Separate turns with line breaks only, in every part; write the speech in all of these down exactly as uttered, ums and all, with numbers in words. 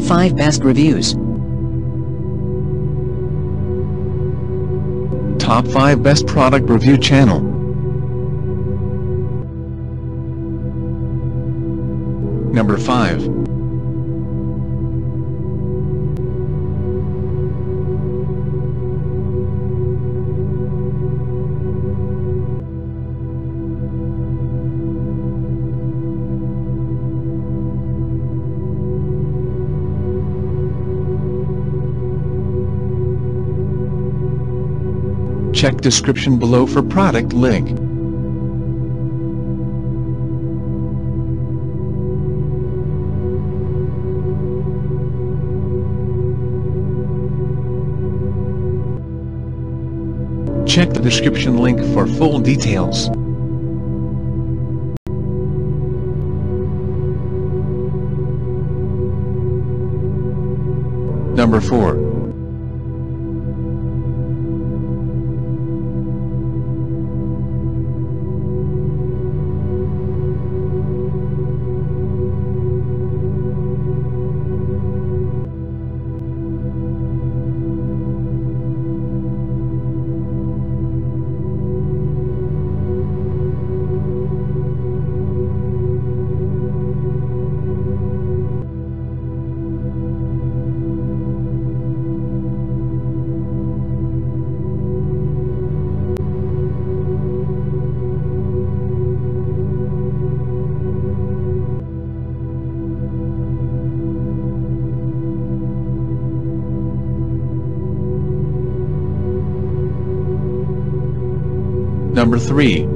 five Best Reviews.
Top five Best Product Review Channel. Number five. Check description below for product link. Check the description link for full details. Number four. Number three.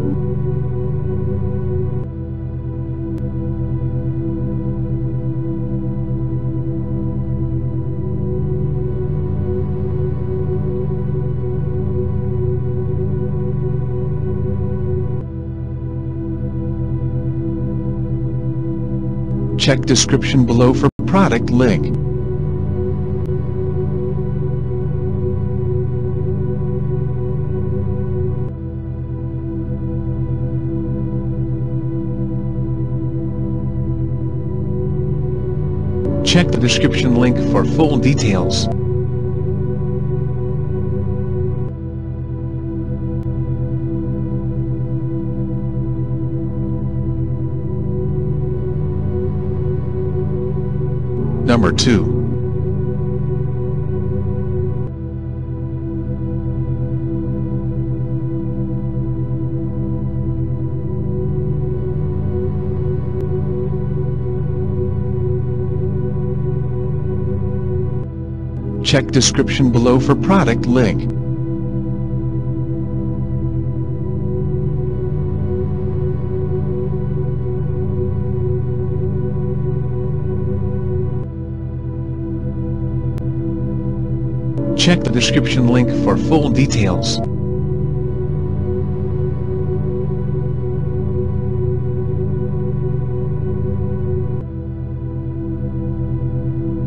Check description below for product link. Check the description link for full details. Number two. Check description below for product link. Check the description link for full details.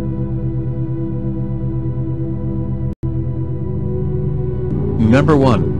Number one.